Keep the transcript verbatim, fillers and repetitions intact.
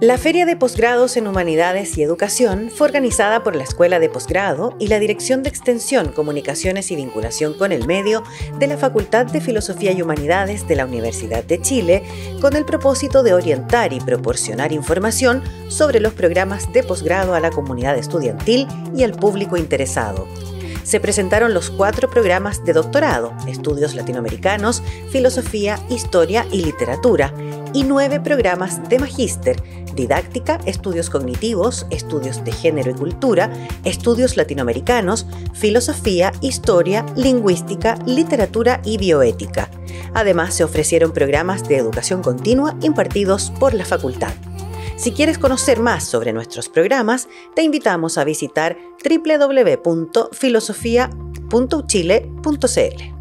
La Feria de Posgrados en Humanidades y Educación fue organizada por la Escuela de Posgrado y la Dirección de Extensión, Comunicaciones y Vinculación con el Medio de la Facultad de Filosofía y Humanidades de la Universidad de Chile, con el propósito de orientar y proporcionar información sobre los programas de posgrado a la comunidad estudiantil y al público interesado. Se presentaron los cuatro programas de doctorado, Estudios Latinoamericanos, Filosofía, Historia y Literatura, y nueve programas de magíster, Didáctica, Estudios Cognitivos, Estudios de Género y Cultura, Estudios Latinoamericanos, Filosofía, Historia, Lingüística, Literatura y Bioética. Además, se ofrecieron programas de educación continua impartidos por la facultad. Si quieres conocer más sobre nuestros programas, te invitamos a visitar doble u doble u doble u punto filosofía punto uchile punto c l.